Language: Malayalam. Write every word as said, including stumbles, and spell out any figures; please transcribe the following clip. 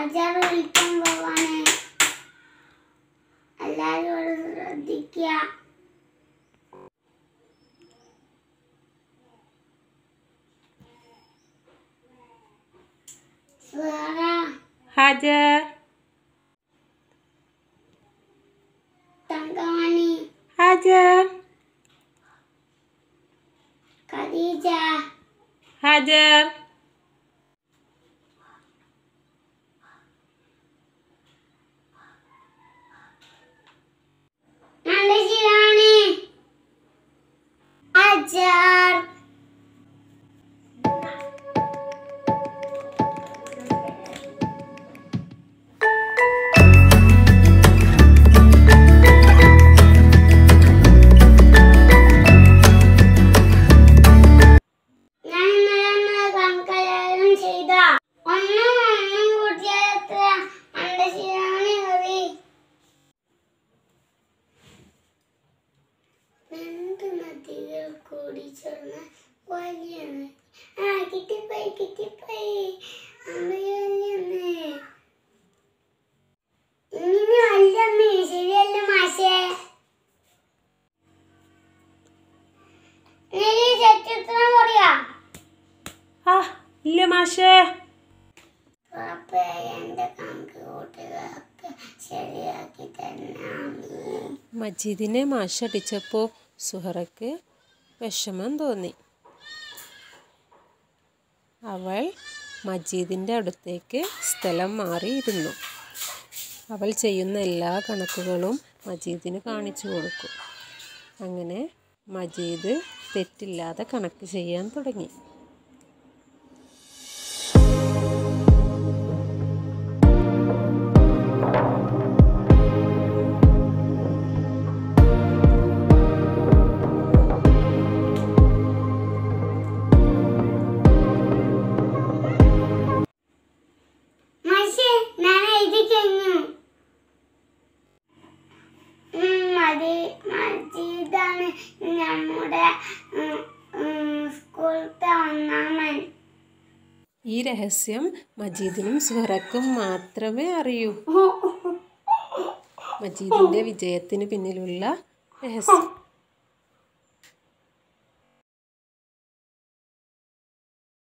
ഹാജർ വിളിക്കാൻ പോവാണ്. എല്ലാവരും ശ്രദ്ധിക്കുക. ഹാജർ, തങ്കമണി, ഹാജർ, ഖദീജ, ഹാജർ, നന്ദശിവാണി, ഹാജർ. രണ്ട് നദികൾ കൂടി ചേർന്ന് വലിയ നദി. ആ കിട്ടിപ്പോയി കിട്ടിപ്പോയി അമ്മയല്ലേ. ഇങ്ങനെ അല്ലമ്മേ, ശരിയല്ല മാഷേ. ചരിത്രം പറയാ. ആ ഇല്ല മാഷേ. എന്റെ കണക്ക് കൂട്ടുകാർക്ക് ശരിയാക്കി തരണം. മജീദിനെ മാഷടിച്ചപ്പോൾ സുഹറയ്ക്ക് വിഷമം തോന്നി. അവൾ മജീദിൻ്റെ അടുത്തേക്ക് സ്ഥലം മാറിയിരുന്നു. അവൾ ചെയ്യുന്ന എല്ലാ കണക്കുകളും മജീദിന് കാണിച്ചു കൊടുക്കും. അങ്ങനെ മജീദ് തെറ്റില്ലാതെ കണക്ക് ചെയ്യാൻ തുടങ്ങി. മജീദാണ് നമ്മുടെ സ്കൂളത്തെ ഒന്നാമൻ. ഈ രഹസ്യം മജീദിനും സുഹറക്കും മാത്രമേ അറിയൂ. മജീദിൻ്റെ വിജയത്തിന് പിന്നിലുള്ള രഹസ്യം.